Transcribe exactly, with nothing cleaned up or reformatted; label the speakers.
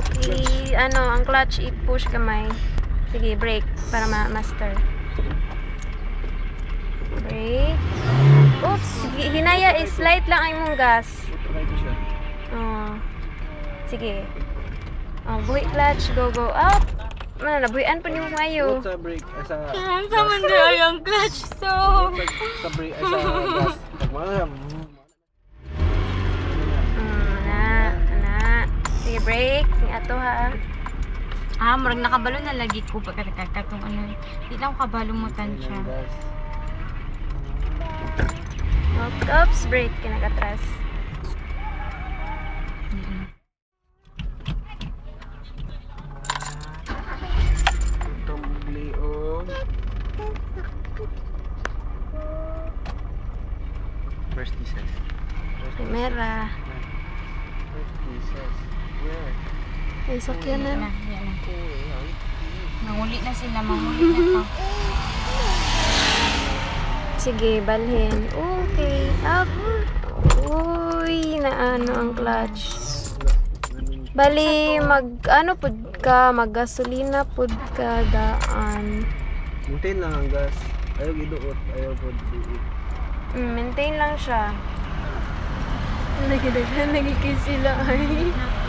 Speaker 1: I, ano, ang clutch, i-push kamay. Sige, brake para ma-master. Brake. Oops, hinaya, i-slide lang ay mong gas. Oh. Sige. Oh, buhi clutch, go, go, up. Ano, nabuhian pa niyo mayo.
Speaker 2: Sa brake, sa...
Speaker 1: Sa man ay ang clutch, so.
Speaker 2: Sa brake, sa gas. Pagmalam.
Speaker 1: Hmm, na, na. Sige, brake. Ato ha. Ah, murag nakabalo na lagi ko pagkakatong ano. Di lang kabalo mo tansya. Oops, brake. Kinakatras.
Speaker 2: First pieces.
Speaker 1: Primera.
Speaker 2: First pieces. Where?
Speaker 1: Ay, sakyanan.
Speaker 3: Nanguli na sila, manguli na pa.
Speaker 1: Sige, balhin. Okay, up. Uy, na ano ang clutch. Bali, mag, ano pud ka, mag gasolina pud ka daan.
Speaker 2: Maintain lang ang gas. Ayaw giduot, ayaw pud diit.
Speaker 1: Mm, maintain lang siya. Nagidaghan, nagikis sila ay.